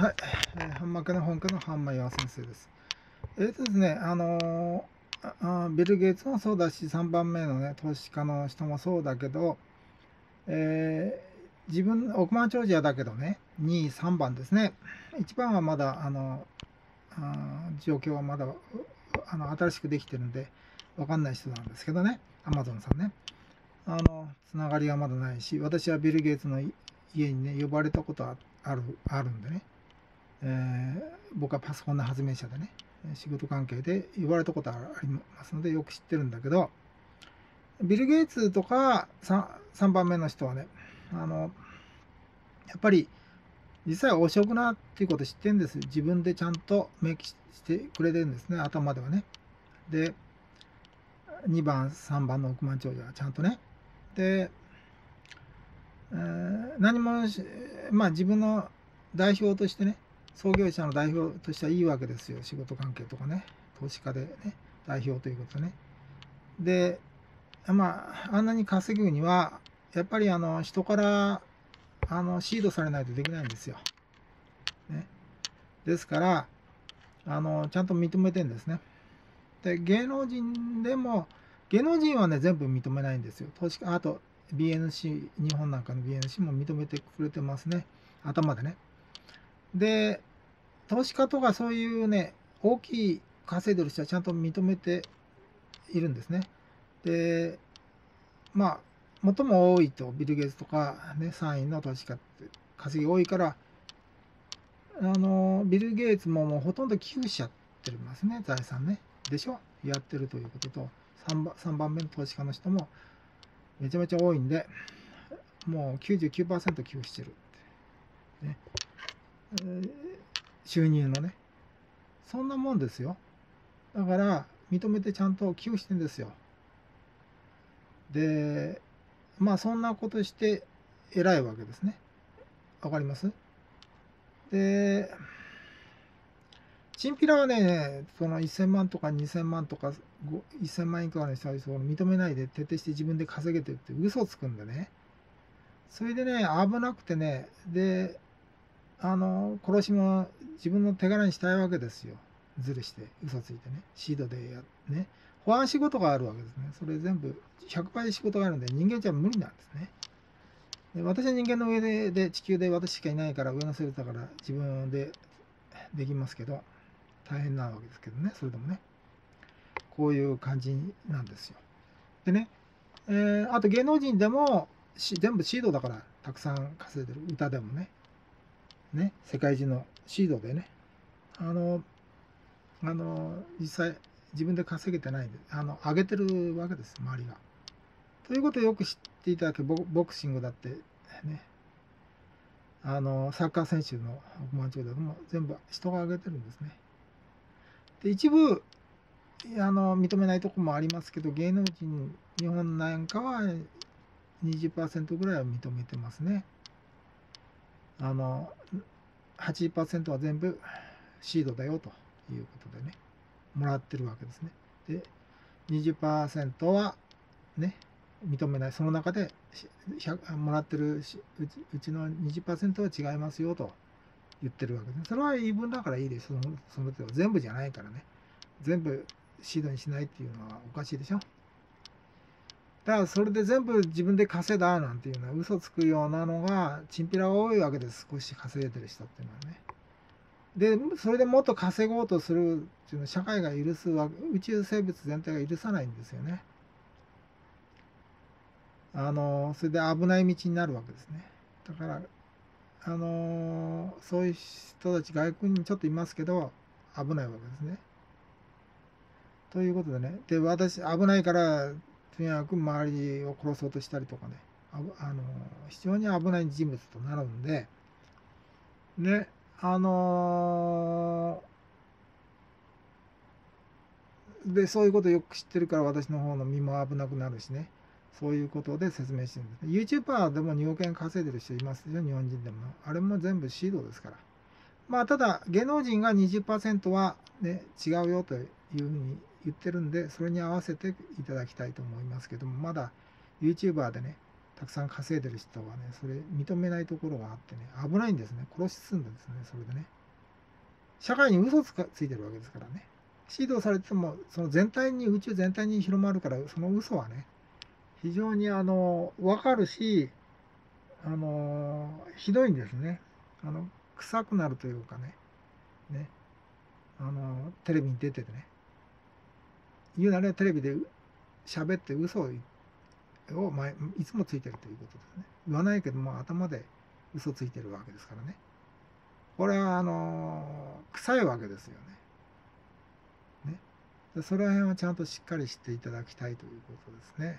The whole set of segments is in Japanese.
はい、ハンマ家の本家のハンマ岩先生です。ですね、ビル・ゲイツもそうだし、3番目のね、投資家の人もそうだけど、自分、億万長者だけどね、2位、3番ですね。1番はまだ、状況はまだ、新しくできてるんで、わかんない人なんですけどね、アマゾンさんね。つながりがまだないし、私はビル・ゲイツの家にね、呼ばれたことあるんでね。僕はパソコンの発明者でね、仕事関係で言われたことありますのでよく知ってるんだけど、ビル・ゲイツとか 3番目の人はね、やっぱり実際汚職なっていうこと知ってるんです。自分でちゃんと明記してくれてるんですね、頭ではね。で、2番、3番の億万長者はちゃんとね。で、何もまあ自分の代表としてね、創業者の代表としてはいいわけですよ。仕事関係とかね、投資家でね、代表ということね。で、まあ、あんなに稼ぐには、やっぱり人からシードされないとできないんですよ。ね、ですから、ちゃんと認めてるんですね。で、芸能人でも、芸能人はね、全部認めないんですよ。投資家、あと BNC、日本なんかの BNC も認めてくれてますね。頭でね。で、投資家とかそういうね、大きい稼いでる人はちゃんと認めているんですね。で、まあ、最も多いと、ビル・ゲイツとか、ね、3位の投資家って稼ぎ多いから、ビル・ゲイツももうほとんど寄付しちゃってますね、財産ね。でしょ、やってるということと、3番目の投資家の人もめちゃめちゃ多いんで、もう 99% 寄付してるって、ね。収入のね。そんなもんですよ。だから、認めてちゃんと寄付してるんですよ。で、まあそんなことして偉いわけですね。わかります？で、チンピラはね、その1000万とか2000万とか1000万以下の人は認めないで徹底して自分で稼げてるって嘘をつくんでね。それでね、危なくてね、で、殺しも自分の手柄にしたいわけですよ。ずるして、嘘ついてね、シードでね、保安仕事があるわけですね。それ全部100倍仕事があるんで、人間じゃ無理なんですね。で、私は人間の上で、地球で私しかいないから、上の生徒だから自分でできますけど、大変なわけですけどね、それでもね、こういう感じなんですよ。でね、あと芸能人でも全部シードだから、たくさん稼いでる、歌でもね、世界中のシードでね、実際自分で稼げてないんで、上げてるわけです、周りが。ということをよく知っていただけ、ボクシングだってね、サッカー選手の億万長者でも全部人が上げてるんですね。で、一部、認めないところもありますけど、芸能人、日本なんかは20% ぐらいは認めてますね。80% は全部シードだよということでね、もらってるわけですね。で、20% はね、認めない。その中でもらってるうちの 20% は違いますよと言ってるわけです。それは言い分だからいいです。その手は全部じゃないからね。全部シードにしないっていうのはおかしいでしょ。だからそれで全部自分で稼いだなんていうのは嘘つくようなのがチンピラが多いわけです。少し稼いでる人っていうのはね。で、それでもっと稼ごうとするっていうのは社会が許すわけ、宇宙生物全体が許さないんですよね。それで危ない道になるわけですね。だから、そういう人たち外国にちょっといますけど、危ないわけですね。ということでね、で、私、危ないから、とにかく周りを殺そうとしたりとかね、非常に危ない人物となるんで、ね、で、そういうことをよく知ってるから私の方の身も危なくなるしね、そういうことで説明してるんですね。YouTuber でも2億円稼いでる人いますよ、日本人でも。あれも全部シードですから。まあ、ただ、芸能人が 20% は、ね、違うよというふうに言ってるんで、それに合わせていただきたいと思いますけども、まだ YouTuber でね、 たくさん稼いでる人はね、それ認めないところがあってね、危ないんですね。殺し進んでですね、それでね。社会に嘘ついてるわけですからね。指導されても、その全体に、宇宙全体に広まるから、その嘘はね、非常にわかるし、ひどいんですね。臭くなるというかね、ね、テレビに出ててね、言うなればテレビで喋って嘘をいつもついてるということですね。言わないけども頭で嘘ついてるわけですからね。これは臭いわけですよね。ね。でその辺はちゃんとしっかり知っていただきたいということですね。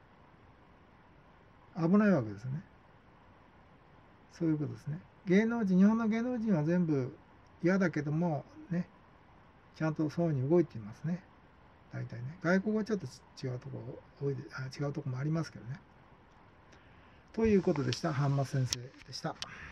危ないわけですね。そういうことですね。芸能人、日本の芸能人は全部嫌だけどもね、ちゃんとそういうふうに動いていますね。大体ね。外国はちょっと違うところ多いで、違うところもありますけどね。ということでした。半間先生でした。